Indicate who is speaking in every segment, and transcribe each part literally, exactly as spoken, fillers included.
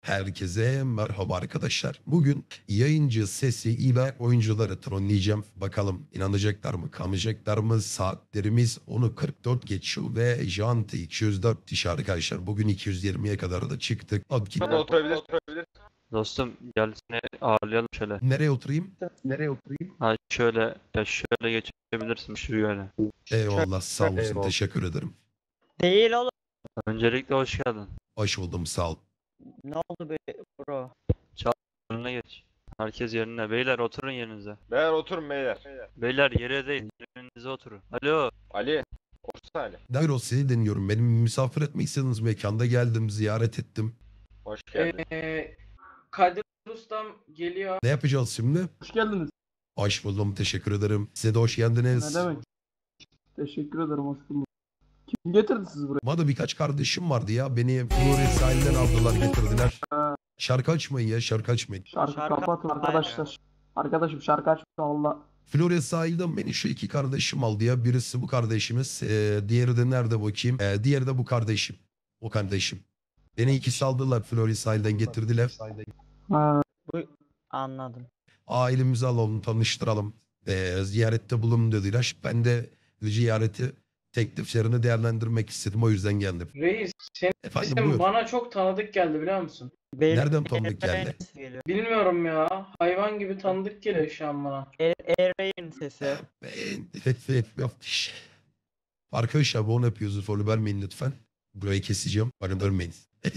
Speaker 1: Herkese merhaba arkadaşlar. Bugün yayıncı sesi ile oyuncuları trolleyeceğim. Bakalım inanacaklar mı, kalmayacaklar mı? Saatlerimiz onu kırk dört geçiyor ve Janti iki yüz dört kişi arkadaşlar. Bugün iki yüz yirmiye kadar da çıktık. Hadi git.
Speaker 2: Oturabilir, oturabilir.
Speaker 3: Dostum gel seni ağırlayalım şöyle.
Speaker 1: Nereye oturayım?
Speaker 4: Nereye oturayım?
Speaker 3: Ha şöyle ya şöyle geçebilirsin şuraya.
Speaker 1: Eyvallah, sağ olasın,
Speaker 4: Eyvallah.
Speaker 1: teşekkür ederim.
Speaker 5: Değil oğlum.
Speaker 3: Öncelikle hoş geldin.
Speaker 1: Hoş buldum, sağ ol.
Speaker 5: Ne oldu be bro?
Speaker 3: Önüne geç. Herkes yerine. Beyler oturun yerinize.
Speaker 2: Beyler oturun beyler.
Speaker 3: Beyler yere değil yerinize oturun. Alo.
Speaker 2: Ali. Otursana Ali.
Speaker 1: Dayro, seni dinliyorum. Benim misafir etmek istediğiniz mekanda geldim, ziyaret ettim.
Speaker 2: Hoş geldin.
Speaker 6: Ee, Kadir Ustam geliyor.
Speaker 1: Ne yapacağız şimdi?
Speaker 4: Hoş geldiniz.
Speaker 1: Hoş buldum, teşekkür ederim. Size de hoş geldiniz.
Speaker 4: Ne demek? Teşekkür ederim, hoş bulduk. Kim getirdi sizi buraya?
Speaker 1: Bana birkaç kardeşim vardı ya. Beni Flores sahilden aldılar, getirdiler.
Speaker 4: Ha,
Speaker 1: Şarkı açmayın ya, şarkı açmayın.
Speaker 4: şarkı,
Speaker 5: Şarkı
Speaker 4: kapatın
Speaker 5: açmayın.
Speaker 4: arkadaşlar. Arkadaşım şarkı açma valla.
Speaker 1: Flores sahilden beni şu iki kardeşim aldı ya. Birisi bu kardeşimiz. E, diğeri de nerede bakayım? E, diğeri de bu kardeşim. O kardeşim. Beni ikisi aldılar, Flores sahilden getirdiler.
Speaker 4: Ha,
Speaker 5: Anladım.
Speaker 1: Ailemizi alalım, tanıştıralım. E, ziyarette bulun dediler. Ben de ziyareti tekliflerini değerlendirmek istedim. O yüzden geldim.
Speaker 6: Reis, senin
Speaker 1: Efendim
Speaker 6: sesin
Speaker 1: buyur.
Speaker 6: bana çok tanıdık geldi biliyor musun?
Speaker 5: Benim
Speaker 1: Nereden tanıdık geldi?
Speaker 5: geliyor.
Speaker 6: Bilmiyorum ya. Hayvan gibi tanıdık geliyor şu an bana.
Speaker 5: Er Eray'ın sesi.
Speaker 1: Ben... Arkadaşlar bunu yapıyoruz. Follow vermeyin lütfen. Burayı keseceğim. Bana vermeyin.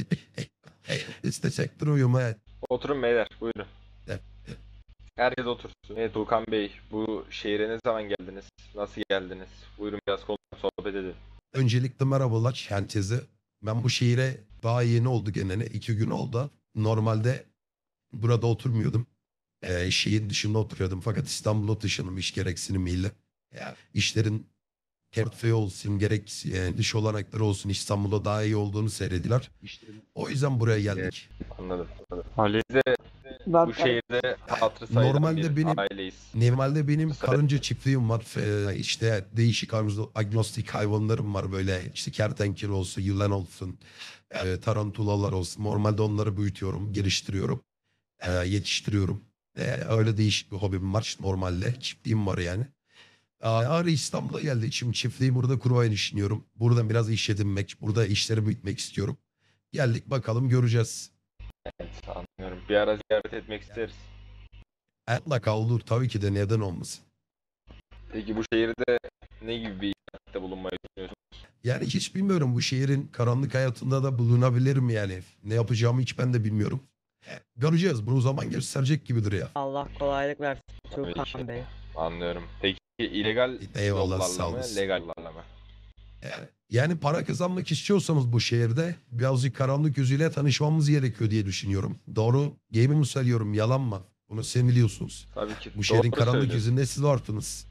Speaker 1: İstesek duruyorum ha.
Speaker 2: Oturun beyler. Buyurun.
Speaker 1: Evet.
Speaker 2: Herkes otursun. Evet Tuğkan Bey, bu şehre ne zaman geldiniz? Nasıl geldiniz? Buyurun biraz konuşalım, sohbet edelim.
Speaker 1: Öncelikle merhabalar herkese. Ben bu şehire daha yeni oldu gene. ne? iki gün oldu. Normalde burada oturmuyordum. Ee, şehir dışında oturuyordum. Fakat İstanbul'a taşındım iş gereksinimiyle. Ya, işlerin portföy olsun, gerek e, dış olanakları olsun İstanbul'da daha iyi olduğunu seyrediler. O yüzden buraya geldik.
Speaker 2: Anladım. anladım.
Speaker 3: Ali.
Speaker 2: Biz de
Speaker 4: ben
Speaker 2: bu şehirde hatırı sayılan
Speaker 1: Normalde
Speaker 2: bir
Speaker 1: benim-
Speaker 2: aileyiz.
Speaker 1: Normalde benim karınca çiftliğim var. Ee, işte değişik agnostik hayvanlarım var böyle. İşte kertenkele olsun, yılan olsun, e, tarantulalar olsun. Normalde onları büyütüyorum, geliştiriyorum, e, yetiştiriyorum. E, öyle değişik bir hobim var normalde. Çiftliğim var yani. Ağrı İstanbul'a geldi. Şimdi çiftliği burada kurmayı düşünüyorum. Buradan biraz iş edinmek, burada işleri büyütmek istiyorum. Geldik bakalım, göreceğiz.
Speaker 2: Evet, anlıyorum. Bir ara ziyaret etmek isteriz.
Speaker 1: Mutlaka olur tabii ki de, neden olmasın.
Speaker 2: Peki bu şehirde ne gibi bir hizmette bulunmayı düşünüyorsunuz?
Speaker 1: Yani hiç bilmiyorum, bu şehrin karanlık hayatında da bulunabilirim yani. Ne yapacağımı hiç ben de bilmiyorum. Göreceğiz, bunu zaman gösterecek gibidir ya.
Speaker 5: Allah kolaylık versin
Speaker 2: Tabii
Speaker 5: Tuğkan
Speaker 2: ki.
Speaker 5: Bey.
Speaker 2: Anlıyorum. Peki illegal
Speaker 1: Eyvallah,
Speaker 2: yollarla
Speaker 1: sağ
Speaker 2: mı,
Speaker 1: olasın.
Speaker 2: legal yollarla mı?
Speaker 1: Yani, yani para kazanmak istiyorsanız bu şehirde birazcık karanlık yüzüyle tanışmamız gerekiyor diye düşünüyorum. Doğru, game'i mi söylüyorum, yalan mı? Bunu sen biliyorsunuz.
Speaker 2: Tabii ki.
Speaker 1: Bu şehrin
Speaker 2: doğru
Speaker 1: karanlık
Speaker 2: söylüyorsun.
Speaker 1: yüzünde siz varsınız.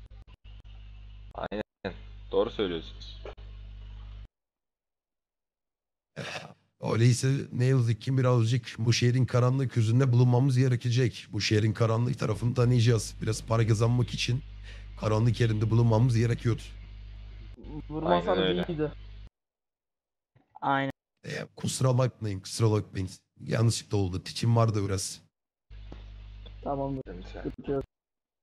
Speaker 2: Aynen. Doğru söylüyorsunuz.
Speaker 1: Öyleyse ne yazık ki birazcık bu şehrin karanlık yüzünde bulunmamız gerekecek. Bu şehrin karanlık tarafını tanıyacağız. Biraz para kazanmak için karanlık yerinde bulunmamız gerekiyor.
Speaker 4: vurmasanız
Speaker 2: öyle.
Speaker 4: iyiydi.
Speaker 5: Aynen.
Speaker 1: E, kusura bakmayın, kusura bakmayın. Yanlışlıkla oldu. Tiçim vardı biraz.
Speaker 4: Tamamdır.
Speaker 2: Sıkıntı.
Speaker 4: sıkıntı yok.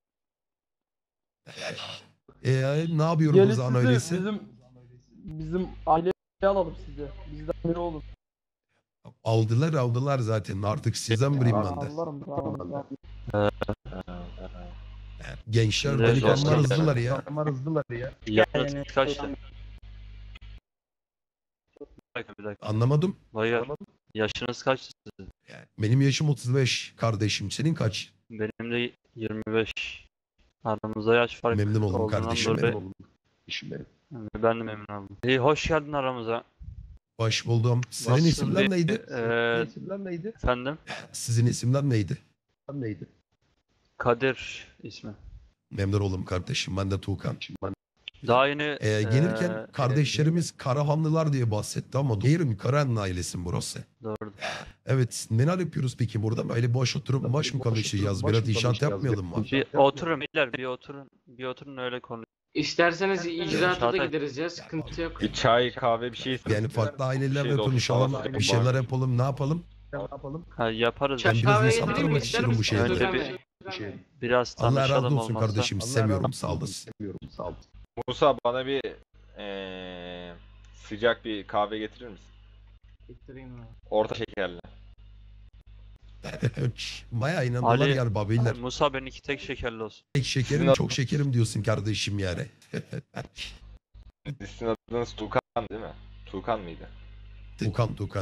Speaker 1: E, ne yapıyoruz
Speaker 4: Gelin
Speaker 1: o zaman
Speaker 4: sizi
Speaker 1: öyleyse?
Speaker 4: bizim bizim aileyi alalım size. Bizden biri olun.
Speaker 1: Aldılar aldılar zaten. Artık sizden biriyim ben de.
Speaker 4: Allah'ım tamam.
Speaker 1: Gençler
Speaker 3: Evet,
Speaker 1: delikanlılar
Speaker 3: dostum.
Speaker 1: hızlılar ya.
Speaker 4: hızlılar ya.
Speaker 3: Yaşınız
Speaker 5: Geldiniz.
Speaker 3: kaçtı? Bir dakika bir dakika.
Speaker 1: Anlamadım.
Speaker 3: Dayı. Yaşınız kaçtı sizin?
Speaker 1: Benim yaşım otuz beş kardeşim. Senin kaç?
Speaker 3: Benim de yirmi beş. Aramızda yaş farkı
Speaker 1: Memnun oldum
Speaker 3: olduğundan
Speaker 1: kardeşim.
Speaker 3: dolayı-
Speaker 1: Memnun oldum. İşim benim.
Speaker 3: Ben de memnun oldum. İyi hoş geldin aramıza.
Speaker 1: Hoş buldum. Senin
Speaker 3: Nasılsın
Speaker 1: isimler
Speaker 3: diye-
Speaker 1: neydi?
Speaker 3: Ee,
Speaker 4: İsimler neydi?
Speaker 3: efendim?
Speaker 1: Sizin isimler neydi?
Speaker 4: Neydi?
Speaker 3: Kadir ismi.
Speaker 1: Memnun oldum kardeşim. Ben de Tuğkan.
Speaker 3: Daha yeni
Speaker 1: Ee, gelirken
Speaker 3: ee,
Speaker 1: kardeşlerimiz Karahanlılar diye bahsetti ama değilim, Karahanlı ailesi burası.
Speaker 3: doğru.
Speaker 1: Evet, neler yapıyoruz peki burada? Böyle boş oturup boş mu konuşacağız? Biraz inşaat yapmayalım mı?
Speaker 3: Bir oturun beyler bir oturun. Bir oturun öyle konuş.
Speaker 6: İsterseniz icraata da
Speaker 3: Çağatay.
Speaker 6: gideriz ya. Sıkıntı yok.
Speaker 2: Bir çay, kahve bir şey
Speaker 1: Yani farklı ailelerle
Speaker 2: şey de olsun,
Speaker 1: konuşalım,
Speaker 2: falan
Speaker 1: bir şeyler yapalım, ne yapalım?
Speaker 3: Ha, yaparız.
Speaker 1: Ben
Speaker 3: bir
Speaker 1: biraz
Speaker 6: Kahve
Speaker 1: insan
Speaker 6: getireyim mi?
Speaker 1: tanımak
Speaker 6: İster
Speaker 1: istiyorum bu
Speaker 6: misiniz
Speaker 1: şehirde.
Speaker 3: Önce
Speaker 6: Tuğkan
Speaker 3: bir-
Speaker 6: Bey?
Speaker 3: Biraz
Speaker 1: Allah razı
Speaker 3: tanışalım
Speaker 1: olsun
Speaker 3: olmazsa.
Speaker 1: kardeşim. Sevmiyorum sağ olasın.
Speaker 2: Musa bana bir eee, sıcak bir kahve getirir misin?
Speaker 6: Getireyim mi?
Speaker 2: Orta şekerli.
Speaker 1: Bayağı inandılar
Speaker 3: Ali-
Speaker 1: yani beyler.
Speaker 3: Musa ben iki tek şekerli olsun.
Speaker 1: Tek şekerim
Speaker 2: Sizin-
Speaker 1: çok şekerim diyorsun kardeşim yani.
Speaker 2: Sizin adınız Tuğkan değil mi? Tuğkan mıydı?
Speaker 1: Tukan Tukan.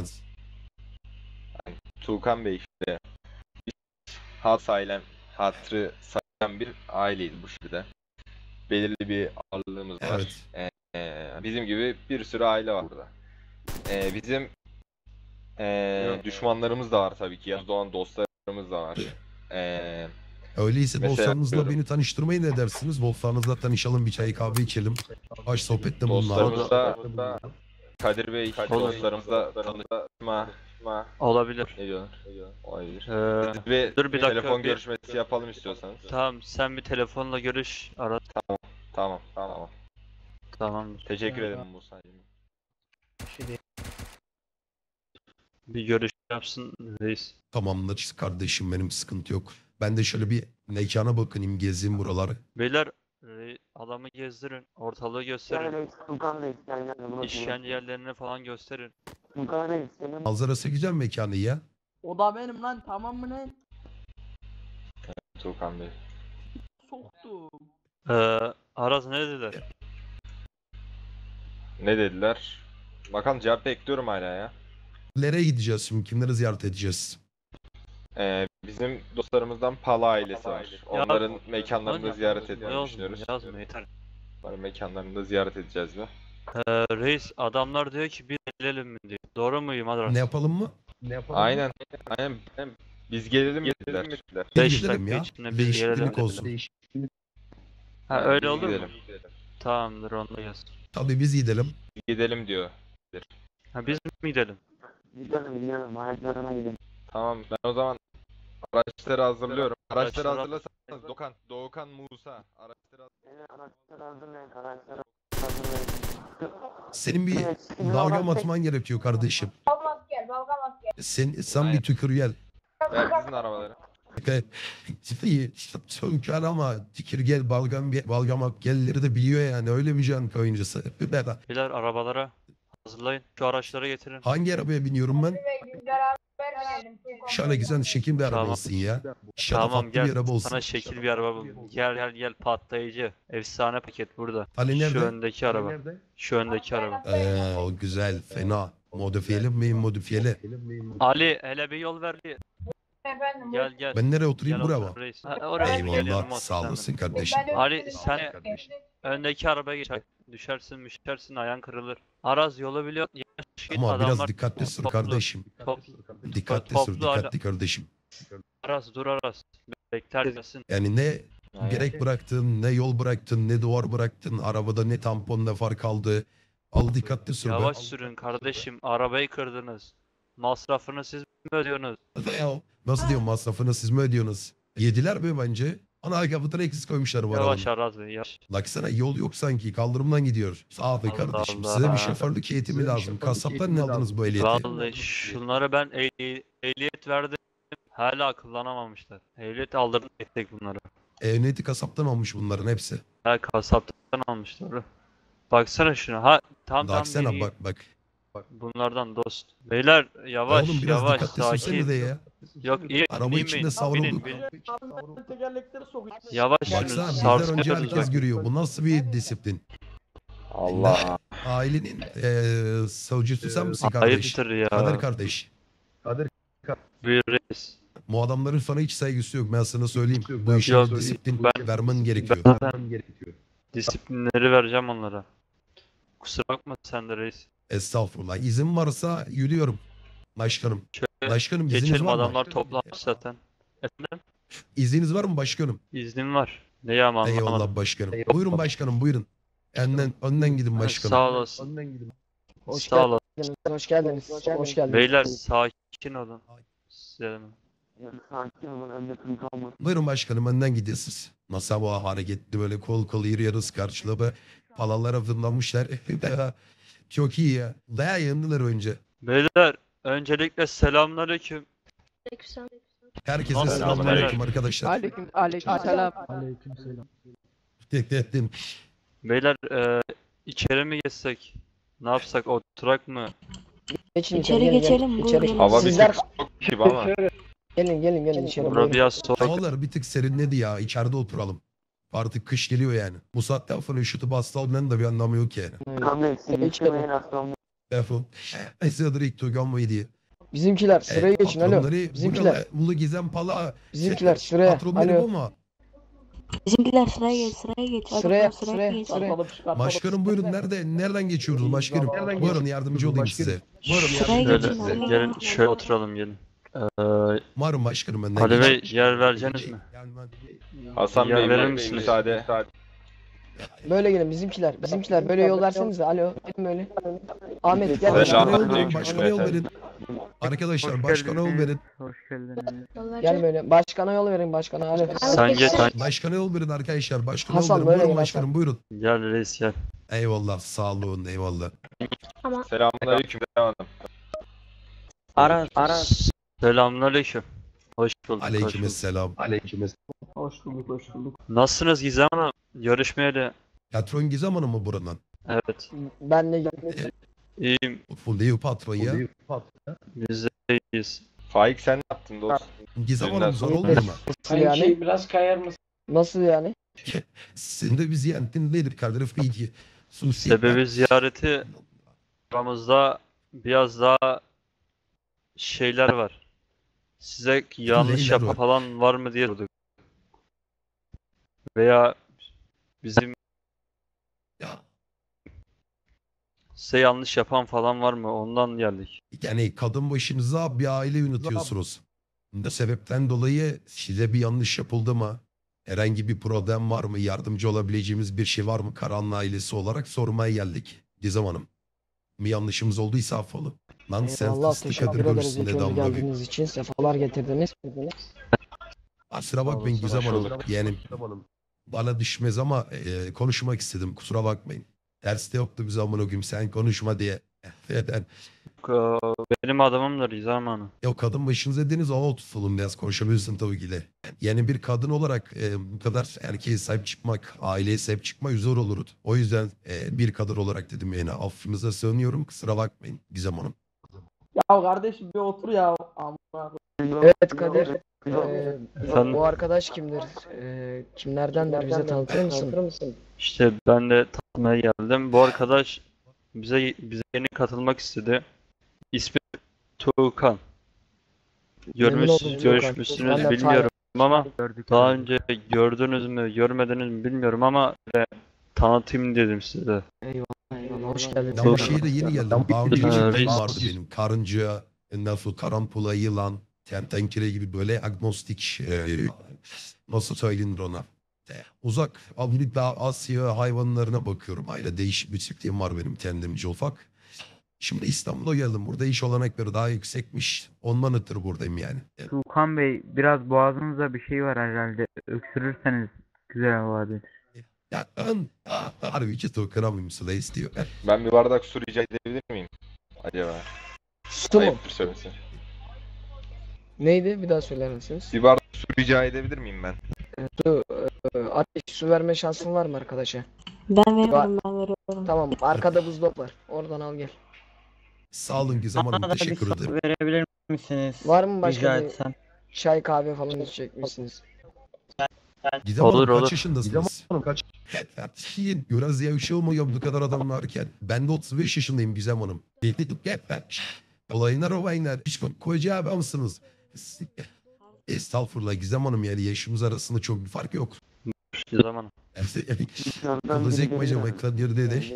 Speaker 2: Tuğkan Bey işte hat sayılan, hatırı sayılan bir aileyiz bu şehirde. Belirli bir ağırlığımız var.
Speaker 1: Evet.
Speaker 2: Ee, bizim gibi bir sürü aile var burada. Ee, bizim ee, düşmanlarımız da var tabii ki. Yanımızda olan dostlarımız da var. Ee,
Speaker 1: Öyleyse
Speaker 2: Mesela
Speaker 1: dostlarınızla
Speaker 2: yapıyorum.
Speaker 1: beni tanıştırmayı ne dersiniz? Dostlarınızla tanışalım, bir çay kahve içelim. Baş sohbette bunlar.
Speaker 2: dostlarımız da Kadir Bey,
Speaker 3: Olur.
Speaker 2: dostlarımız da tanışma,
Speaker 3: Olabilir.
Speaker 2: ne diyorlar? Ne diyorlar? Olabilir.
Speaker 3: Ee,
Speaker 2: Ve
Speaker 3: dur bir dakika,
Speaker 2: telefon
Speaker 3: bir-
Speaker 2: görüşmesi yapalım istiyorsanız.
Speaker 3: tamam sen bir telefonla görüş. Ara.
Speaker 2: Tamam, tamam.
Speaker 3: Tamamdır.
Speaker 2: Teşekkür ederim Musa'cığım.
Speaker 3: Bir görüş yapsın reis.
Speaker 1: Tamamdır kardeşim, benim sıkıntı yok. Ben de şöyle bir mekana bakınayım, gezeyim buraları.
Speaker 3: Beyler re- adamı gezdirin. Ortalığı gösterin. İşkence yerlerini falan gösterin.
Speaker 1: Manzarası güzel mekanı ya.
Speaker 4: O da benim lan, tamam mı lan?
Speaker 2: Tuğkan Bey.
Speaker 4: Soktum.
Speaker 3: Ee, Aras ne dediler?
Speaker 2: Ne dediler? Bakalım cevap bekliyorum hala ya.
Speaker 1: Nereye gideceğiz şimdi? Kimleri ziyaret edeceğiz?
Speaker 2: Ee, bizim dostlarımızdan Pala ailesi var. Onların mekanlarını da
Speaker 3: Hadi.
Speaker 2: ziyaret etmeyi
Speaker 3: Yazma,
Speaker 2: düşünüyoruz.
Speaker 3: yazma yeter.
Speaker 2: Onların mekanlarını da ziyaret edeceğiz be.
Speaker 3: Ee, reis adamlar diyor ki bir gelelim mi diyor. Doğru muyum Aras?
Speaker 1: Ne yapalım mı?
Speaker 2: Aynen. Aynen. Biz gelelim mi dediler.
Speaker 3: Beş
Speaker 1: Gidelim
Speaker 3: dakika
Speaker 1: ya.
Speaker 3: içinde bir
Speaker 1: Değişiklik
Speaker 3: gelelim.
Speaker 1: olsun.
Speaker 3: Ha öyle
Speaker 2: Biz
Speaker 3: olur mu?
Speaker 2: gidelim.
Speaker 3: Tamamdır onu yaz.
Speaker 1: Tabii biz gidelim.
Speaker 2: Gidelim diyor.
Speaker 3: Ha biz mi gidelim?
Speaker 2: Tamam ben o zaman araçları hazırlıyorum. Araçları
Speaker 3: Araçları-
Speaker 2: hazırlasanız Dokan, Doğukan, Musa. Araçları hazır-
Speaker 1: Senin bir dalgam atman gerekiyor kardeşim. Sen, sen bir
Speaker 2: Aynen.
Speaker 1: tükür gel.
Speaker 2: Ver sizin arabaları.
Speaker 1: Tükür ama tükür gel, balgam, balgam at gelleri de biliyor yani. Öyle bir can oyuncusu.
Speaker 3: Beyler arabalara hazırlayın. Şu araçları getirin.
Speaker 1: Hangi arabaya biniyorum ben? Şöyle güzel şekil bir araba
Speaker 3: Tamam.
Speaker 1: olsun ya.
Speaker 3: Tamam
Speaker 1: Şatafatlı
Speaker 3: gel.
Speaker 1: bir araba olsun.
Speaker 3: Sana şekil bir araba bul. Gel gel gel patlayıcı. Efsane paket burada.
Speaker 1: Ali nerede?
Speaker 3: Şu öndeki araba. Şu öndeki araba.
Speaker 1: Ee, o güzel, fena. Modifiyeli mi? Modifiyeli.
Speaker 3: Ali hele bir yol ver. bir- Gel gel.
Speaker 1: Ben nereye oturayım?
Speaker 3: Gel
Speaker 1: Buraya
Speaker 3: otur
Speaker 1: mı?
Speaker 3: reis. Ha, oraya gel, yanıma
Speaker 1: Eyvallah,
Speaker 3: otur
Speaker 1: sağ
Speaker 3: sen de.
Speaker 1: olasın kardeşim.
Speaker 3: Ali sen öndeki arabaya geç. Düşersin müşersin ayağın kırılır. Araz yolu biliyor. Yavaş git,
Speaker 1: Ama biraz
Speaker 3: adamlar
Speaker 1: dikkatli sür
Speaker 3: toplu.
Speaker 1: kardeşim.
Speaker 3: Top,
Speaker 1: Dikkatli
Speaker 3: toplu
Speaker 1: sür,
Speaker 3: hala-
Speaker 1: dikkatli kardeşim.
Speaker 3: Aras dur Aras. Bekler gelsin.
Speaker 1: Yani ne
Speaker 2: Aynen.
Speaker 1: gerek bıraktın, ne yol bıraktın, ne duvar bıraktın. Arabada ne tampon ne far kaldı. Al dikkatli sür be.
Speaker 3: Yavaş sürün kardeşim. Arabayı kırdınız. Masrafını siz mi ödüyorsunuz?
Speaker 1: Ya, nasıl diyorum, masrafını siz mi ödüyorsunuz? Yediler mi bence? Ana kapıdan eksik koymuşlar bu
Speaker 3: Yavaş
Speaker 1: arabanın.
Speaker 3: Aras Bey yavaş.
Speaker 1: Baksana yol yok sanki, kaldırımdan gidiyor. Sağ be
Speaker 3: Allah
Speaker 1: kardeşim,
Speaker 3: Allah.
Speaker 1: size bir şoförlük eğitimi lazım. Kasaptan ne aldınız bu ehliyeti?
Speaker 3: Vallahi şunlara ben ehli- ehliyet verdim. Hala kullanamamışlar. Ehliyet aldırdım ettik bunlara.
Speaker 1: Ehliyeti kasaptan almış bunların hepsi.
Speaker 3: Ha kasaptan almışlar. Baksana şuna. Ha tam tam
Speaker 1: Baksana
Speaker 3: biri-
Speaker 1: bak bak.
Speaker 3: bunlardan dost. Beyler yavaş
Speaker 1: Oğlum biraz
Speaker 3: yavaş
Speaker 1: dikkatli sürsene
Speaker 3: sakin.
Speaker 1: de ya.
Speaker 3: Yok iyi.
Speaker 1: Araba
Speaker 3: binmeyin,
Speaker 1: içinde
Speaker 3: binin,
Speaker 1: savrulduk.
Speaker 3: binin.
Speaker 4: Tekerlekleri sokacağım.
Speaker 3: Yavaş
Speaker 1: Baksana
Speaker 3: sürün.
Speaker 1: bizden önce
Speaker 3: sarsıyoruz
Speaker 1: herkes
Speaker 3: bak.
Speaker 1: görüyor. Bu nasıl bir disiplin?
Speaker 2: Allah.
Speaker 1: Ailenin eee savcısı sen misin kardeş?
Speaker 3: Ayıptır ya.
Speaker 1: Kadir kardeş.
Speaker 3: Bir reis.
Speaker 1: Bu adamların sana hiç saygısı yok. Ben sana söyleyeyim. Bu işin
Speaker 3: Yok,
Speaker 1: disiplin
Speaker 3: ben-
Speaker 1: vermen gerekiyor.
Speaker 3: Ben zaten disiplinleri vereceğim onlara. Kusura bakma sen de reis.
Speaker 1: Estağfurullah. İzin varsa yürüyorum. Başkanım.
Speaker 3: Şöyle
Speaker 1: Başkanım izniniz
Speaker 3: geçelim
Speaker 1: var mı?
Speaker 3: adamlar toplanmış zaten. Efendim?
Speaker 1: İzniniz var mı başkanım?
Speaker 3: İznim var. Ne yaman anlamadım.
Speaker 1: Eyvallah başkanım. Buyurun başkanım buyurun. Önden, önden gidin başkanım.
Speaker 3: Sağ olasın.
Speaker 7: Hoş
Speaker 3: Sağ olasın.
Speaker 7: geldiniz. Hoş geldiniz. Hoş geldiniz.
Speaker 3: Beyler sakin olun. Size de mi?
Speaker 1: Buyurun başkanım önden gidiyorsunuz. Masa bu hareketli böyle kol kol yürüyoruz karşılığı. Palalara fırlamışlar. Çok iyi ya. Daha yandılar önce.
Speaker 3: Beyler Öncelikle selamünaleyküm.
Speaker 1: Herkese
Speaker 3: Nasılsınız
Speaker 1: selamünaleyküm
Speaker 3: beyler?
Speaker 1: arkadaşlar.
Speaker 7: Aleyküm aleyküm selam.
Speaker 4: Aleykümselam.
Speaker 1: Teklettim.
Speaker 3: Beyler e, içeri mi geçsek? Ne yapsak? Oturak mı?
Speaker 7: Geçin
Speaker 8: İçeri
Speaker 7: gelin,
Speaker 8: geçelim,
Speaker 7: gelin.
Speaker 8: buyurun.
Speaker 7: İçeri.
Speaker 2: Hava bir
Speaker 7: Sizler
Speaker 2: tık soğuk gibi ama.
Speaker 7: gelin gelin gelin içeri.
Speaker 3: Bura
Speaker 7: buyurun.
Speaker 3: biraz soğuk.
Speaker 1: Havalar bir tık serinledi ya. İçeride oturalım. Artık kış geliyor yani. Bu saatten sonra üşütüp hasta olmanın da bir anlamı yok yani.
Speaker 7: Gelin içeri.
Speaker 1: Defol. Esadır ilk togan mı diye.
Speaker 7: Bizimkiler sıraya geçin alo. Bizimkiler.
Speaker 1: Mulu gizem pala.
Speaker 7: Bizimkiler sıraya.
Speaker 1: Patronları bu
Speaker 7: Alo.
Speaker 1: mu?
Speaker 8: Bizimkiler sıraya geç, sıraya geç. Hadi
Speaker 7: Sıraya,
Speaker 8: bakalım,
Speaker 7: sıraya,
Speaker 8: geç.
Speaker 7: sıraya.
Speaker 1: Başkanım buyurun. Nerede? Nereden geçiyoruz başkanım? Buyurun yardımcı olayım size. Buyurun
Speaker 8: Sıraya
Speaker 1: yardımcı
Speaker 8: geçin.
Speaker 1: olayım size.
Speaker 3: Şöyle, gelin şöyle oturalım gelin. Ee,
Speaker 1: Umarım başkanım benden
Speaker 3: Ali Bey
Speaker 1: geçer.
Speaker 3: yer vereceksiniz mi?
Speaker 1: Yani ben-
Speaker 2: Hasan
Speaker 3: Yer
Speaker 2: Bey
Speaker 3: verir
Speaker 2: bir
Speaker 3: misiniz?
Speaker 2: müsaade.
Speaker 7: Böyle gelin bizimkiler. Bizimkiler böyle yol versenize alo. Gelin böyle. Ahmet gel.
Speaker 1: Başkana yol verin.
Speaker 2: Selamünaleyküm.
Speaker 1: Başkana yol verin. Arkadaşlar başkana yol verin.
Speaker 5: Hoş geldiniz.
Speaker 7: Gel böyle. Başkana yol verin başkana alo.
Speaker 3: Sen geç. Sen...
Speaker 1: Başkana yol verin arkadaşlar. Başkana
Speaker 7: Hasan,
Speaker 1: yol verin.
Speaker 7: böyle
Speaker 1: Buyurun
Speaker 7: gel
Speaker 1: başkanım buyurun.
Speaker 3: Gel reis gel.
Speaker 1: Eyvallah sağ olun eyvallah.
Speaker 2: Selamünaleyküm Hanım.
Speaker 5: Aras, Aras.
Speaker 3: Selamünaleyküm. Hoş bulduk. hoş bulduk.
Speaker 1: Aleykümselam.
Speaker 4: Hoş bulduk hoş bulduk.
Speaker 3: Nasılsınız Gizem Hanım? Görüşmeyeli.
Speaker 1: Patron Gizem Hanım mı buranın?
Speaker 3: Evet.
Speaker 7: Ben de
Speaker 3: İyiyim.
Speaker 1: Full değil patron ya.
Speaker 3: Biz de iyiyiz.
Speaker 2: Faik sen ne yaptın dostum?
Speaker 1: Gizem
Speaker 2: Dünden
Speaker 1: Hanım zor
Speaker 2: sonra-
Speaker 1: olmuyor mu?
Speaker 7: nasıl
Speaker 6: Sanki
Speaker 7: yani?
Speaker 6: biraz kayar mısın?
Speaker 7: Nasıl yani?
Speaker 1: Sizin de bir ziyaretin nedir Kadir Feydi? Susi.
Speaker 3: Sebebi ziyareti aramızda biraz daha şeyler var. Size yanlış
Speaker 1: Neyler
Speaker 3: yapan
Speaker 1: var?
Speaker 3: falan var mı diye sorduk. Veya bizim
Speaker 1: Ya,
Speaker 3: size yanlış yapan falan var mı? Ondan geldik.
Speaker 1: yani kadın başınıza bir aile yönetiyorsunuz. Bu sebepten dolayı size bir yanlış yapıldı mı? Herhangi bir problem var mı? Yardımcı olabileceğimiz bir şey var mı? Karanlı ailesi olarak sormaya geldik. Gizem Hanım. Bir yanlışımız olduysa affola. Lan sen
Speaker 7: Allah
Speaker 1: fıstık
Speaker 7: teşekkür
Speaker 1: Kadir
Speaker 7: ederiz
Speaker 1: görürsün
Speaker 7: ilk
Speaker 1: dedi
Speaker 7: önce
Speaker 1: amına koyayım.
Speaker 7: geldiğiniz için. Sefalar getirdiniz.
Speaker 1: Kusura bakmayın
Speaker 3: Sağ
Speaker 1: Gizem
Speaker 3: olasın,
Speaker 1: Hanım.
Speaker 3: hoş
Speaker 1: Yani bana düşmez ama e, konuşmak istedim. Kusura bakmayın. Derste yoktu bize amına koyayım. Sen konuşma diye. Yani,
Speaker 3: Ee, Benim adamımdır Gizem Hanım.
Speaker 1: ya o kadın başınıza dediniz o tutalım biraz konuşabilirsin tabii ki de. Yani bir kadın olarak e, bu kadar erkeğe sahip çıkmak, aileye sahip çıkmak zor olurdu. O yüzden e, bir kadın olarak dedim yani affınıza sığınıyorum kusura bakmayın Gizem Hanım.
Speaker 4: Ya kardeşim bir otur ya. Amma.
Speaker 7: Evet Kadir. Ee,
Speaker 3: Efendim?
Speaker 7: bu arkadaş kimdir? Ee, kimlerdendir? Bize tanıtır mısın?
Speaker 3: İşte ben de tanımaya geldim. Bu arkadaş bize bize yeni katılmak istedi. İsmi Tuğkan. Görmüş,
Speaker 7: oldum Tuğkan.
Speaker 3: görüşmüşsünüz
Speaker 7: Ben de
Speaker 3: bilmiyorum ama daha önce gördünüz mü, görmediniz mi bilmiyorum ama böyle tanıtayım dedim size.
Speaker 7: Eyvallah, hoş geldin.
Speaker 1: Ben bu şehire yeni geldim. Daha önce
Speaker 3: Ha,
Speaker 1: çiftliğim
Speaker 3: reis.
Speaker 1: vardı benim. Karınca, nasıl karambula, yılan, tentenkere gibi böyle agnostik e, nasıl söylenir ona. E, Uzak Afrika, Asya hayvanlarına bakıyorum. Ayrıca değişik bir çiftliğim var benim kendimce ufak. Şimdi İstanbul'a geldim. Burada iş olanakları daha yüksekmiş. Ondan ötürü buradayım yani. E,
Speaker 9: Tuğkan Bey, biraz boğazınızda bir şey var herhalde. Öksürürseniz güzel havadır.
Speaker 1: Ya ben ah, harbi ki tokanamıyorum sıla istiyor. E,
Speaker 2: Ben bir bardak su rica edebilir miyim? Acaba?
Speaker 7: Su mu?
Speaker 2: Ayıptır söylesin.
Speaker 7: Neydi? Bir daha söyler misiniz?
Speaker 2: Bir bardak su rica edebilir miyim ben?
Speaker 7: Su, e, ateş su verme şansın var mı arkadaşa?
Speaker 8: Ben veriyorum, ben veriyorum.
Speaker 7: Tamam, arkada buzdolabı var. Oradan al gel.
Speaker 1: Sağ olun Gizem Hanım.
Speaker 5: Bana da bir
Speaker 1: Teşekkür
Speaker 5: su
Speaker 1: ederim.
Speaker 5: verebilir misiniz?
Speaker 7: Var mı başka
Speaker 5: Rica
Speaker 7: bir
Speaker 5: etsem.
Speaker 7: çay kahve falan içecek misiniz?
Speaker 1: Gizem
Speaker 3: Olur,
Speaker 1: Hanım kaç
Speaker 3: olur.
Speaker 1: yaşındasınız? Hanım kaç? Yiyin. Biraz yavşalmıyor bu kadar adam varken. Ben de otuz beş yaşındayım Gizem Hanım. Dedik hep ben. Olaylar olaylar. Hiç koyacağı adamsınız. Estağfurullah Gizem Hanım yani yaşımız arasında çok bir fark yok.
Speaker 3: Gizem Hanım.
Speaker 1: Olacak mı acaba ekran yerde de?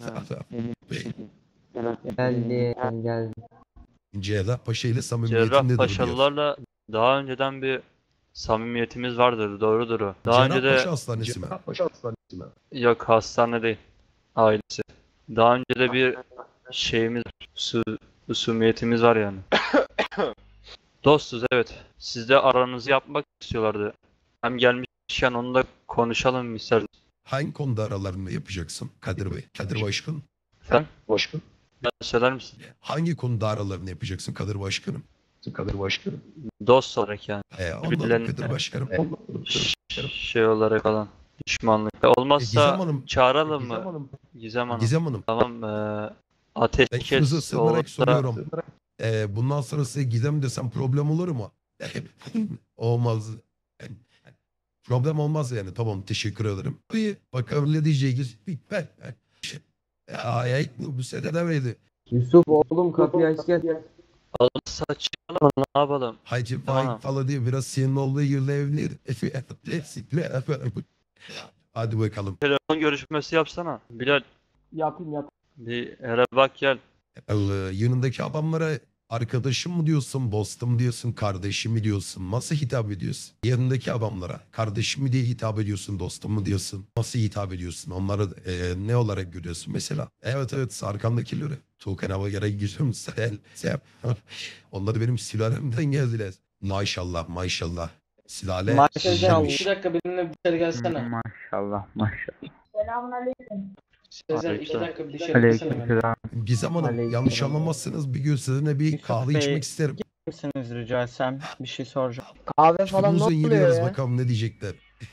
Speaker 5: Geldi, geldi.
Speaker 1: Cerrah Paşa ile samimiyetin
Speaker 3: Cerrah
Speaker 1: nedir diyor.
Speaker 3: Paşalılarla daha önceden bir samimiyetimiz vardır, doğrudur o. Daha önce de
Speaker 1: Cerrahpaşa Hastanesi mi?
Speaker 3: yok hastane değil, ailesi. Daha önce de bir şeyimiz, su, husumiyetimiz var yani. Dostuz evet. Siz de aranızı yapmak istiyorlardı. Hem gelmişken onu da konuşalım isterseniz.
Speaker 1: Hangi konuda aralarında yapacaksın Kadir Bey? Kadir Başkan.
Speaker 3: Efendim? Ben söyler misin?
Speaker 1: Hangi konuda aralarını yapacaksın Kadir Başkanım? Kadir Başkanım.
Speaker 3: Dost olarak yani.
Speaker 1: He, ondan
Speaker 3: Birbirlerine-
Speaker 1: Kadir Başkanım.
Speaker 3: Ş- Şey olarak falan. Düşmanlık. Olmazsa
Speaker 1: Gizem Hanım.
Speaker 3: çağıralım
Speaker 1: Gizem
Speaker 3: mı?
Speaker 1: Hanım.
Speaker 3: Gizem Hanım.
Speaker 1: Gizem Hanım.
Speaker 3: Tamam. Ee,
Speaker 1: Ben
Speaker 3: ateş
Speaker 1: hızlı sığınarak
Speaker 3: olursa
Speaker 1: soruyorum. Ee, bundan sonra size Gizem desem problem olur mu? Olmaz. Yani, problem olmaz yani. Tamam, teşekkür ederim. İyi. Bakalım ne diyeceğiz. Ben. Ay ay bu sene demeydi.
Speaker 5: Yusuf oğlum kapıyı aç gel.
Speaker 3: olursa çıkalım ne yapalım?
Speaker 1: Hacı
Speaker 3: Tamam.
Speaker 1: Faik falan diye biraz senin olduğu yılda evlenir. Hadi bakalım.
Speaker 3: Telefon görüşmesi yapsana. Bilal
Speaker 4: Yapayım yap.
Speaker 3: bir hele bak gel.
Speaker 1: Ee, yanındaki adamlara arkadaşım mı diyorsun, dostum mu diyorsun, kardeşim mi diyorsun? Nasıl hitap ediyorsun? Yanındaki adamlara kardeşim mi diye hitap ediyorsun, dostum mu diyorsun? Nasıl hitap ediyorsun? Onları e, ne olarak görüyorsun mesela? Evet evet, arkamdakileri. Tuğkan hava yere gidiyorum sen. sen. Onlar benim sülalemden geldiler. Maşallah maşallah. Silale
Speaker 5: Maşallah.
Speaker 1: güzelmiş.
Speaker 6: İki dakika benimle bir dışarı gelsene.
Speaker 9: Maşallah maşallah.
Speaker 6: Sezer iki
Speaker 3: Aleyküm.
Speaker 6: dakika bir dışarı gelsene. benimle.
Speaker 9: Aleykümselam.
Speaker 1: Gizem Hanım,
Speaker 5: Aleyküm.
Speaker 1: yanlış anlamazsınız, bir gün sizinle bir
Speaker 5: Yusuf
Speaker 1: kahve
Speaker 5: Bey.
Speaker 1: içmek isterim.
Speaker 5: Misiniz rica etsem bir şey soracağım.
Speaker 7: Kahve falan ne
Speaker 1: Uzun
Speaker 7: oluyor
Speaker 1: yürüyoruz
Speaker 7: ya?
Speaker 1: bakalım ne diyecekler.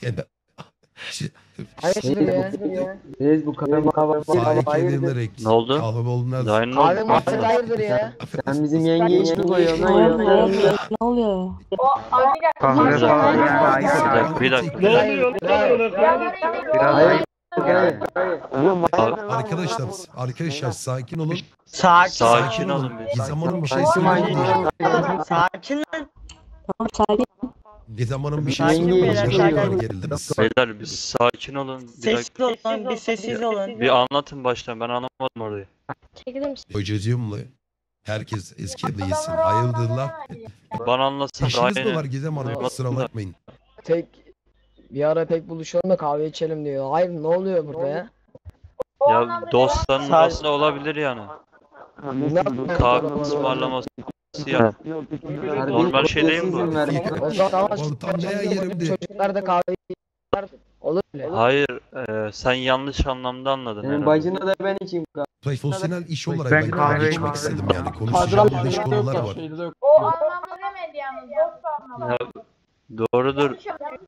Speaker 7: Hayırdır ya?
Speaker 5: Reis bu kahve kahvaltı
Speaker 1: Sahip
Speaker 5: hayırdır?
Speaker 1: edilerek
Speaker 3: Ne oldu?
Speaker 1: kahve olmaz.
Speaker 3: Daha ne
Speaker 7: Kahve
Speaker 3: oldu?
Speaker 7: muhabbet hayırdır ya?
Speaker 5: Sen bizim yengeye iş mi koyuyorsun lan
Speaker 8: Hayır,
Speaker 5: ya?
Speaker 8: hayır, ne oluyor?
Speaker 9: Kahve
Speaker 3: Bir
Speaker 9: falan ya.
Speaker 3: dakika, bir dakika.
Speaker 7: Ne oluyor?
Speaker 9: Biraz
Speaker 5: Hayır.
Speaker 9: Gel.
Speaker 1: Arkadaşlar, arkadaşlar sakin olun.
Speaker 5: Sakin.
Speaker 3: Sakin olun bir.
Speaker 1: Gizem Hanım bir şey
Speaker 5: Sakin.
Speaker 1: söylüyor diye.
Speaker 5: Sakin lan.
Speaker 8: Tamam sakin.
Speaker 1: Gizem Hanım bir şey
Speaker 5: Sakin
Speaker 1: söylüyor.
Speaker 5: beyler,
Speaker 1: Niye bu kadar
Speaker 5: sakin.
Speaker 1: gerildiniz?
Speaker 3: Beyler bir sakin olun. Bir
Speaker 5: Sessiz
Speaker 3: dakika.
Speaker 5: olun lan bir sessiz olun.
Speaker 3: Bir anlatın baştan. Ben anlamadım orayı.
Speaker 1: Hocacığımla herkes eski evde yesin. Hayırdırlar.
Speaker 3: Bana anlatsana.
Speaker 1: İşiniz mi
Speaker 3: Aynen.
Speaker 1: var Gizem Hanım? Kusura bakmayın.
Speaker 7: Tek bir ara tek buluşalım da kahve içelim diyor. Hayır ne oluyor burada ya?
Speaker 3: Ya dostların
Speaker 5: Sadece-
Speaker 3: arasında olabilir yani. Kahve ısmarlaması ya. Normal şey değil mi bu?
Speaker 7: O zaman
Speaker 1: Ortam neye yerimdi?
Speaker 7: çocuklar da kahve içer. Olur öyle.
Speaker 3: Hayır, e, sen yanlış anlamda anladın
Speaker 5: Senin
Speaker 3: herhalde.
Speaker 5: bacına da ben içeyim kahve.
Speaker 1: Profesyonel iş olarak
Speaker 9: Ben
Speaker 1: ben kahve
Speaker 9: kahve-
Speaker 1: içmek
Speaker 9: kahve-
Speaker 1: istedim yani.
Speaker 4: Kadran
Speaker 1: Konuşacağım dış
Speaker 4: şeyde yok
Speaker 1: konular
Speaker 4: ya,
Speaker 1: var.
Speaker 4: şeyde de yok.
Speaker 10: O anlamda demedi yalnız. Dost anlamda.
Speaker 3: Ya, doğrudur.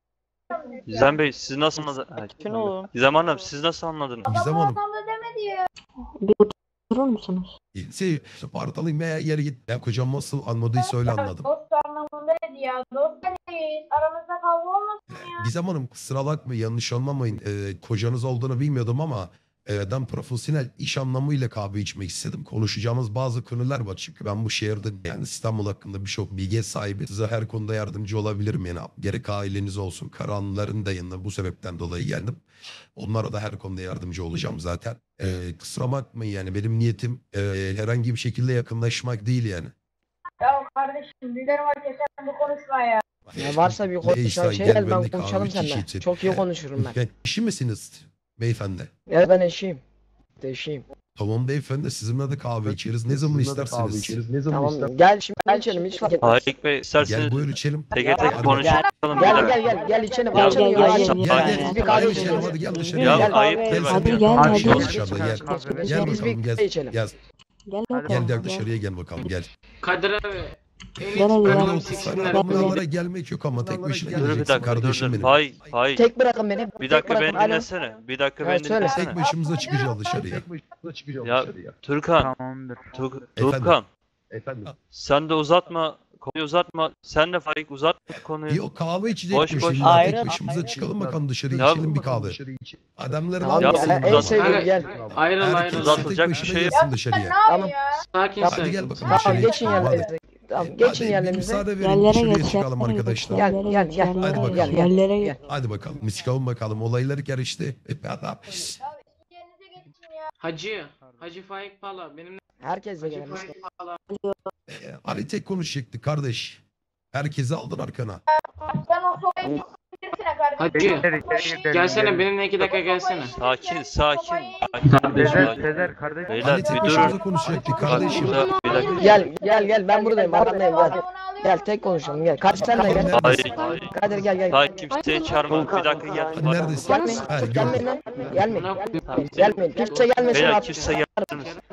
Speaker 3: Gizem Bey siz nasıl anladınız? Ha,
Speaker 5: Sakin olun.
Speaker 3: Gizem Hanım siz nasıl anladınız?
Speaker 1: Gizem
Speaker 10: O
Speaker 1: Hanım.
Speaker 10: anlamda demedi ya.
Speaker 8: Bir oturur musunuz?
Speaker 1: Şey, Spartalıyım veya yere git. Ben kocam nasıl anladıysa öyle anladım.
Speaker 10: Dost anlamında dedi ya. Dost değil. Aramızda kavga olmasın ya.
Speaker 1: Gizem Hanım kusura bakmayın, yanlış anlamayın. Ee, kocanız olduğunu bilmiyordum ama e, ben profesyonel iş anlamıyla kahve içmek istedim. Konuşacağımız bazı konular var çünkü ben bu şehirde yani İstanbul hakkında birçok bilgiye sahibi. Size her konuda yardımcı olabilirim yani. Gerek aileniz olsun, Karanlıların da yanına bu sebepten dolayı geldim. Onlara da her konuda yardımcı olacağım zaten. Ee, kusura bakmayın yani benim niyetim e, herhangi bir şekilde yakınlaşmak değil yani.
Speaker 10: Ya kardeşim bizlerin var keser bu konuşma ya.
Speaker 7: Ya varsa bir
Speaker 1: Ne
Speaker 7: konuşan
Speaker 1: İhsan,
Speaker 7: şey
Speaker 1: gel
Speaker 7: gel ben
Speaker 1: benimle kahve
Speaker 7: konuşalım
Speaker 1: içelim.
Speaker 7: seninle. Çok iyi konuşurum ben.
Speaker 1: Ben eşi misiniz beyefendi?
Speaker 7: Evet ben eşiyim. Eşiyim.
Speaker 1: Tamam beyefendi, sizinle de kahve içeriz. Ne zaman isterseniz. Ne
Speaker 7: Tamam gel şimdi gel içelim hiç fark etmez.
Speaker 3: Faik Bey isterseniz
Speaker 1: Gel buyur içelim.
Speaker 3: teke tek
Speaker 1: Hadi.
Speaker 3: konuşalım.
Speaker 7: Gel
Speaker 3: bir
Speaker 7: gel
Speaker 3: dakika.
Speaker 7: gel gel içelim.
Speaker 3: Ya,
Speaker 7: içelim,
Speaker 8: gel,
Speaker 7: gel,
Speaker 8: gel,
Speaker 7: gel.
Speaker 8: gel.
Speaker 1: Gel
Speaker 7: Biz
Speaker 1: gel.
Speaker 7: bir kahve
Speaker 1: Hadi
Speaker 7: içelim.
Speaker 1: içelim, hadi gel dışarı.
Speaker 3: Ya
Speaker 1: gel.
Speaker 3: ayıp
Speaker 7: Gel,
Speaker 3: değil
Speaker 1: gel,
Speaker 3: bak.
Speaker 8: Hadi
Speaker 1: gel.
Speaker 8: gel
Speaker 1: Hadi
Speaker 8: hadi.
Speaker 1: gel
Speaker 8: Gel
Speaker 1: dışarıda gel.
Speaker 7: Biz
Speaker 1: Gel
Speaker 7: biz
Speaker 1: bakalım
Speaker 7: bir
Speaker 1: gel.
Speaker 7: kahve içelim.
Speaker 1: Gel
Speaker 8: gel
Speaker 1: gel
Speaker 8: bakalım.
Speaker 1: gel dışarıya gel bakalım gel.
Speaker 6: Kadir abi. En
Speaker 8: Gel hadi,
Speaker 6: iyisi
Speaker 8: gel.
Speaker 6: ben
Speaker 1: Böyle
Speaker 6: siksinler.
Speaker 8: Gel.
Speaker 1: buralara gelmek yok ama tek başına
Speaker 3: Dur bir
Speaker 1: geleceksin
Speaker 3: dakika dur
Speaker 1: kardeşim
Speaker 3: dur.
Speaker 1: benim.
Speaker 3: Faik Faik.
Speaker 7: Tek bırakın beni.
Speaker 3: Bir
Speaker 7: tek
Speaker 3: dakika
Speaker 7: bırakın.
Speaker 3: beni
Speaker 7: Alo.
Speaker 3: dinlesene. Bir dakika
Speaker 7: Evet,
Speaker 3: beni
Speaker 7: söyle.
Speaker 3: dinlesene.
Speaker 1: Tek başımıza çıkacağız dışarıya.
Speaker 3: Ya Turkan,
Speaker 9: Tamamdır.
Speaker 3: Tur-
Speaker 1: Efendim?
Speaker 3: Turkan
Speaker 1: Efendim.
Speaker 3: sen de uzatma, konuyu uzatma. Sen de Faik uzatma konuyu.
Speaker 1: Yok kahve
Speaker 3: Boş
Speaker 1: içecekmiş.
Speaker 3: boş.
Speaker 1: Şimdi
Speaker 5: Ayrı-
Speaker 1: tek başımıza çıkalım bakalım dışarı
Speaker 3: Ya-
Speaker 1: içelim bir kahve. Adamların
Speaker 7: Tamam
Speaker 3: Ya,
Speaker 7: gel. En
Speaker 3: uzat-
Speaker 7: sevdiğim gel.
Speaker 6: Ayrıl
Speaker 1: Herkes
Speaker 6: ayrıl.
Speaker 3: Uzatılacak
Speaker 1: tek
Speaker 3: bir
Speaker 1: başına
Speaker 3: şey yok.
Speaker 1: gelsin dışarıya.
Speaker 7: Tamam.
Speaker 6: Sakin
Speaker 1: Hadi
Speaker 6: sakin.
Speaker 1: gel bakalım
Speaker 7: Tamam
Speaker 1: dışarıya
Speaker 7: geçin
Speaker 1: çıkalım hadi.
Speaker 7: yerlerinize. Tamam geçin
Speaker 1: Hadi bir
Speaker 7: yerlerinize.
Speaker 1: müsaade verin
Speaker 8: Yerlere
Speaker 1: dışarıya
Speaker 8: geç.
Speaker 1: çıkalım
Speaker 8: Yerlere geç.
Speaker 1: arkadaşlar.
Speaker 7: Gel,
Speaker 8: Yerlere
Speaker 7: gel,
Speaker 8: geç.
Speaker 7: gel.
Speaker 1: Hadi
Speaker 8: Yerlere geç.
Speaker 1: bakalım.
Speaker 8: Yerlere geç.
Speaker 1: Hadi bakalım biz çıkalım bakalım olaylar karıştı. Hep adam.
Speaker 10: Yerinize geçin ya.
Speaker 6: Hacı. Hacı Faik Pala. Benimle
Speaker 7: Herkes de
Speaker 6: Hacı
Speaker 7: gelir.
Speaker 6: Faik Pala.
Speaker 1: Ee, Ali tek konuşacaktı kardeş. Herkesi aldın arkana.
Speaker 10: Sen o sopayı getirsene kardeşim.
Speaker 6: Hacı.
Speaker 9: İçeri içeri gidelim.
Speaker 6: Gelsene benimle iki dakika gelsene.
Speaker 3: Sakin, sakin.
Speaker 9: Sezer,
Speaker 3: Sakin.
Speaker 9: Sezer kardeşim.
Speaker 3: Beyler
Speaker 1: Ali tek
Speaker 3: bir
Speaker 1: başımıza
Speaker 3: durun.
Speaker 1: konuşacaktı
Speaker 3: Bak
Speaker 1: kardeşim.
Speaker 3: burada bir dakika.
Speaker 7: Gel gel gel ben buradayım arkandayım gel. Gel tek konuşalım gel. Kaç sen de gel.
Speaker 3: Hayır.
Speaker 7: Kadir gel gel.
Speaker 3: Faik kimseyi çağırma. Bir dakika gel.
Speaker 1: Hadi neredesin?
Speaker 7: Gelmeyin.
Speaker 1: Ha,
Speaker 7: Gelmeyin
Speaker 1: gördüm.
Speaker 7: lan. Gelmeyin.
Speaker 6: Buna koyayım.
Speaker 7: Gelmeyin. Kimse gelmesin
Speaker 3: Beyler
Speaker 7: abi.
Speaker 3: kimse gelmesin.
Speaker 6: Sikerim belanı.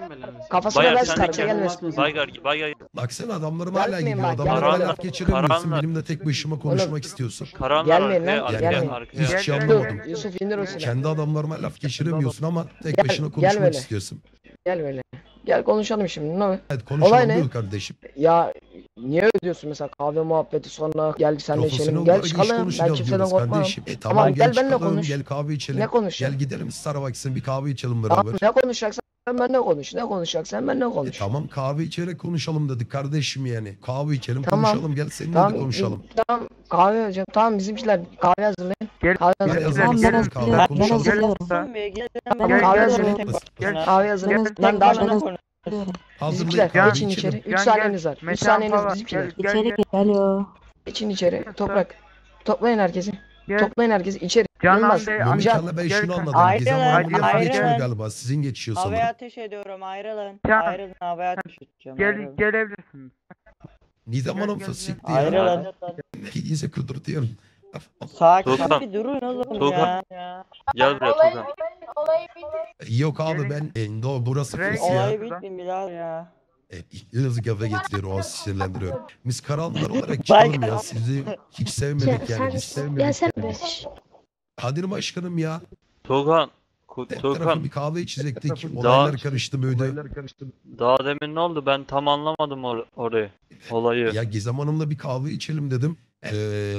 Speaker 7: Kafasına
Speaker 3: Bayar
Speaker 7: ver
Speaker 3: sen
Speaker 7: çıkarsa
Speaker 3: de
Speaker 7: gelmesin.
Speaker 3: Baygar, Baygar,
Speaker 1: Bak sen adamlarım hala
Speaker 7: Gelmeyin
Speaker 1: gidiyor.
Speaker 7: bak,
Speaker 1: Adamlarla
Speaker 3: gelmeyin.
Speaker 1: laf geçiremiyorsun.
Speaker 3: Karanlar.
Speaker 1: Benimle tek başıma konuşmak istiyorsun.
Speaker 3: Karanlar
Speaker 7: Gelmeyin
Speaker 3: arkaya,
Speaker 7: lan,
Speaker 3: arkaya,
Speaker 1: Yani
Speaker 7: gelmeyin.
Speaker 1: ben
Speaker 3: arkaya.
Speaker 1: hiçbir şey
Speaker 9: Gel,
Speaker 1: anlamadım.
Speaker 7: Dur, Yusuf indir o silahı.
Speaker 1: Kendi adamlarıma laf geçiremiyorsun ama tek
Speaker 7: Gel-
Speaker 1: başına
Speaker 7: gel
Speaker 1: konuşmak
Speaker 7: böyle.
Speaker 1: istiyorsun.
Speaker 7: Gel böyle. Gel konuşalım şimdi. Ne?
Speaker 1: Evet konuşalım
Speaker 7: Olay ne?
Speaker 1: buyur kardeşim.
Speaker 7: Ya niye ödüyorsun mesela kahve muhabbeti sonra gel senle içelim.
Speaker 1: Profesyonel
Speaker 7: Gel
Speaker 1: olarak iş
Speaker 7: çıkalım. Ben
Speaker 1: konuşacağız
Speaker 7: kimseden
Speaker 1: diyoruz
Speaker 7: korkmam.
Speaker 1: kardeşim. E
Speaker 7: Tamam,
Speaker 1: tamam
Speaker 7: gel
Speaker 1: gel
Speaker 7: benimle
Speaker 1: çıkalım,
Speaker 7: konuş.
Speaker 1: gel kahve içelim.
Speaker 7: Ne konuşacaksın?
Speaker 1: Gel gidelim Starbucks'a bir kahve içelim
Speaker 7: Tamam,
Speaker 1: beraber.
Speaker 7: ne konuşacaksan benimle konuş. Ne konuşacaksan benimle
Speaker 1: E
Speaker 7: konuş.
Speaker 1: tamam kahve içerek konuşalım dedik kardeşim yani. Kahve içelim
Speaker 7: Tamam.
Speaker 1: konuşalım gel seninle
Speaker 7: Tamam,
Speaker 1: de konuşalım.
Speaker 7: Tamam kahve hocam. Tamam bizimkiler kahve hazırlayın.
Speaker 9: Gel.
Speaker 7: Kahve
Speaker 1: Hadi
Speaker 7: hazırlayın.
Speaker 1: yazalım
Speaker 8: Tamam, ben
Speaker 1: senin kahve
Speaker 8: hazırlıyorum. Ben
Speaker 1: konuşalım.
Speaker 8: hazırlıyorum.
Speaker 7: Tamam,
Speaker 9: Gel,
Speaker 7: kahve
Speaker 9: gel,
Speaker 7: hazırlayın.
Speaker 8: gel.
Speaker 7: Kahve hazırlayın.
Speaker 8: Ben
Speaker 7: Lan daha
Speaker 8: hazırlıyorum.
Speaker 7: sonra
Speaker 1: Hazırlayın
Speaker 7: bizimkiler
Speaker 1: kahve
Speaker 7: geçin
Speaker 1: içelim.
Speaker 7: içeri. üç
Speaker 9: Can,
Speaker 7: saniyeniz
Speaker 9: gel.
Speaker 7: var. üç
Speaker 9: Mekan
Speaker 7: saniyeniz
Speaker 9: falan.
Speaker 7: bizimkiler.
Speaker 9: Gel,
Speaker 8: İçeri
Speaker 9: gel.
Speaker 8: gel. Alo.
Speaker 7: Geçin içeri. Toprak. Toplayın herkesi.
Speaker 9: Gel.
Speaker 7: Toplayın herkesi içeri.
Speaker 9: Canan
Speaker 7: Yılmaz.
Speaker 9: Bey,
Speaker 7: Can.
Speaker 1: Mümkünle ben
Speaker 9: Gel
Speaker 1: şunu
Speaker 9: kanka.
Speaker 1: anladım.
Speaker 5: Ayrılın,
Speaker 1: Gizem Hanım'ın lafı
Speaker 5: ayrılın.
Speaker 1: geçmiyor galiba. Sizin geçiyor sanırım.
Speaker 5: Havaya ateş ediyorum ayrılın.
Speaker 9: Can.
Speaker 5: Ayrılın havaya ateş edeceğim.
Speaker 9: Gel,
Speaker 5: ayrılın.
Speaker 9: gelebilirsiniz.
Speaker 1: Nizam
Speaker 9: Gel,
Speaker 1: Hanım
Speaker 9: gel,
Speaker 1: fısıktı
Speaker 9: gel.
Speaker 1: ya.
Speaker 5: Ayrılın.
Speaker 1: İyice kudurtuyorum.
Speaker 5: Sakin
Speaker 3: Tuğkan.
Speaker 5: bir durun oğlum
Speaker 3: Tuğkan.
Speaker 5: ya.
Speaker 3: Gel buraya
Speaker 10: Olayı,
Speaker 3: Tugan.
Speaker 10: olayı bitir.
Speaker 1: Yok abi
Speaker 9: Gelin.
Speaker 1: ben e, do, burası
Speaker 9: Renk-
Speaker 1: fıs ya.
Speaker 5: Olayı bittin Bilal ya.
Speaker 1: E, yazık gaza getiriyor o sinirlendiriyor. Biz karanlar olarak çıkalım ya sizi hiç sevmedik yani. Hiç sevmedik. Yani. Hadi başkanım ya.
Speaker 3: Tugan. Ku-
Speaker 1: Hep tarafı
Speaker 3: Tugan.
Speaker 1: bir kahve içecektik.
Speaker 3: Daha-
Speaker 1: Olaylar karıştı böyle.
Speaker 3: Daha demin ne oldu? Ben tam anlamadım or orayı. Olayı.
Speaker 1: Ya Gizem Hanım'la bir kahve içelim dedim. Ee,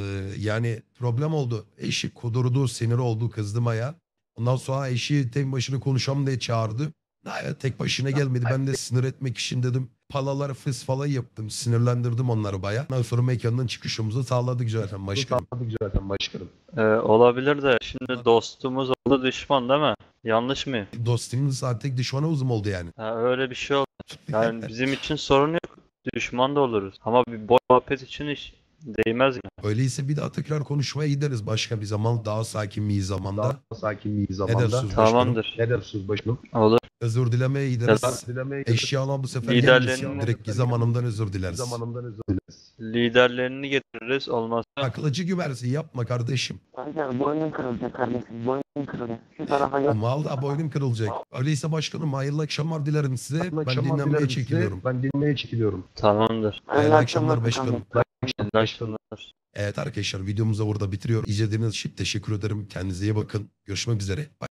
Speaker 1: yani problem oldu. Eşi kudurdu, sinir oldu, kızdım aya. Ondan sonra eşi tek başına konuşalım diye çağırdı. Hayır, tek başına gelmedi. Ben de sinir etmek için dedim. Palaları fıs falan yaptım. Sinirlendirdim onları baya. Ondan sonra mekandan çıkışımızı sağladık zaten başkanım. zaten başkanım.
Speaker 3: Ee, olabilir de şimdi dostumuz oldu düşman değil mi? Yanlış mıyım?
Speaker 1: Dostumuz zaten düşmana uzun oldu yani.
Speaker 3: Ha, öyle bir şey oldu. Yani bizim için sorun yok. Düşman da oluruz. Ama bir boy muhabbet için iş değmez mi?
Speaker 1: Öyleyse bir daha tekrar konuşmaya gideriz başka bir zaman. Daha sakin bir zamanda.
Speaker 11: Daha sakin bir
Speaker 1: Ne
Speaker 11: zamanda.
Speaker 1: dersiniz başkanım?
Speaker 3: Tamamdır.
Speaker 11: Ne dersiniz başkanım?
Speaker 3: Olur.
Speaker 1: Özür dilemeye gideriz.
Speaker 11: Dilemeyi
Speaker 1: Eşyalar bu sefer
Speaker 3: Liderlerini-
Speaker 1: gelmesin. Direkt Gizem Hanım'dan özür dileriz.
Speaker 11: zamanından özür dileriz.
Speaker 3: Liderlerini getiririz. Olmazsa
Speaker 1: Akılcı güversin yapma kardeşim.
Speaker 5: Boynun kırılacak kardeşim. Boynun kırılacak. Şu tarafa gel.
Speaker 1: Vallahi boynum kırılacak. Öyleyse başkanım hayırlı akşamlar dilerim size.
Speaker 11: Hayırlı
Speaker 1: Ben
Speaker 11: akşamlar
Speaker 1: dinlenmeye
Speaker 11: dilerim size.
Speaker 1: çekiliyorum.
Speaker 11: Ben dinlemeye çekiliyorum.
Speaker 3: tamamdır.
Speaker 1: Hayırlı akşamlar başkanım.
Speaker 3: İyi akşamlar.
Speaker 1: Evet arkadaşlar videomuzu burada bitiriyorum. İzlediğiniz için teşekkür ederim. Kendinize iyi bakın. Görüşmek üzere. Bye.